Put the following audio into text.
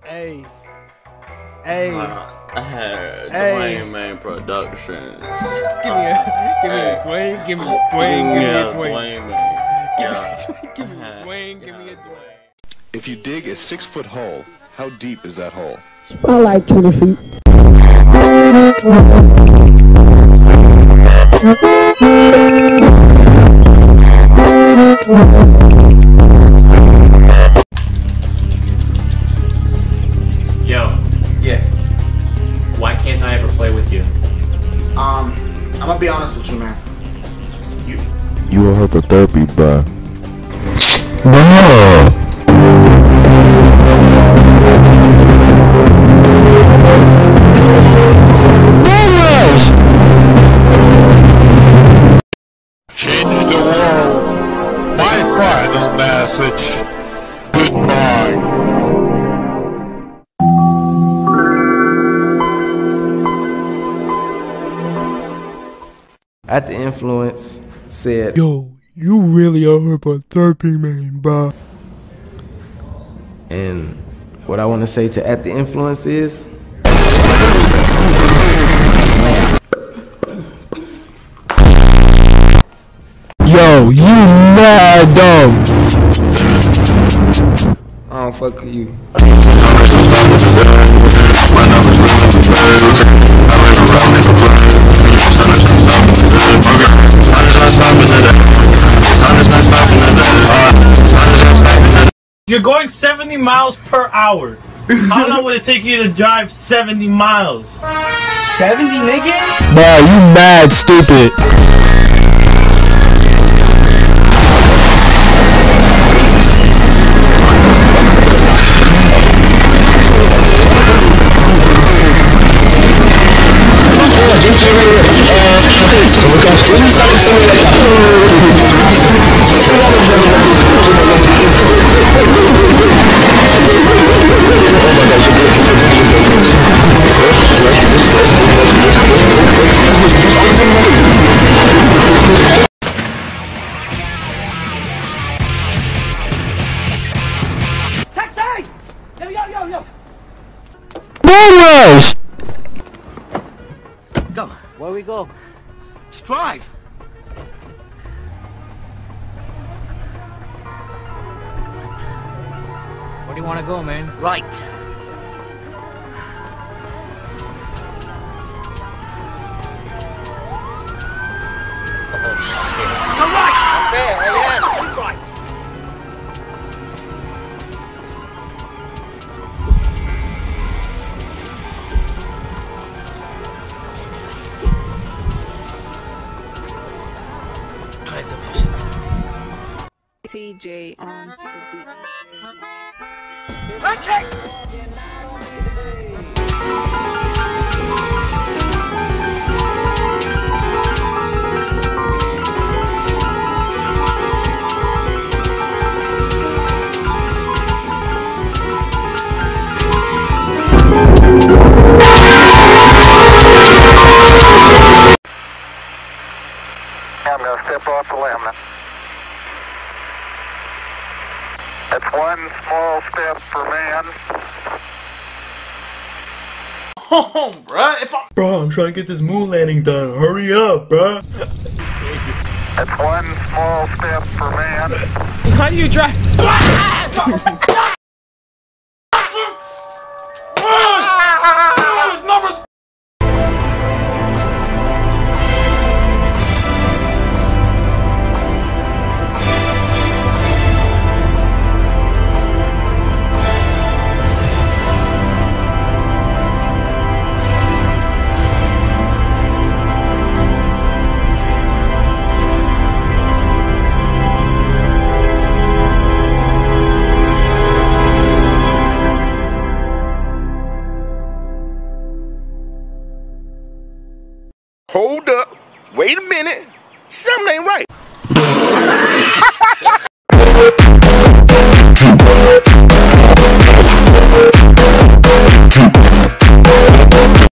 Hey. Dwayne Man Productions. Give me a Dwayne. Give me a Dwayne. Give me a Dwayne. Give me a Dwayne. Give me a Dwayne. If you dig a 6-foot hole, how deep is that hole? I like 20 feet. Yo. Yeah. Why can't I ever play with you? I'm gonna be honest with you, man. You will have to therapy, bruh. No. Change the world. My final message. Goodbye. At the Influence said, Yo, you really are her for therapy, man, bro. and what I want to say to At the Influence is, Yo, you mad dumb. I don't fuck with you. You're going 70 miles per hour. How long would it take you to drive 70 miles? 70, nigga? Bruh, you mad stupid. Taxi! Yo. Rush! Go. Where we go? Just drive. Where do you want to go, man? Right. TJ on the beat. I'm going to step off the limb. That's one small step for man. Oh, bruh, Bro, I'm trying to get this moon landing done. Hurry up, bro. That's one small step for man. How do you drive? Hold up. Wait a minute. Something ain't right.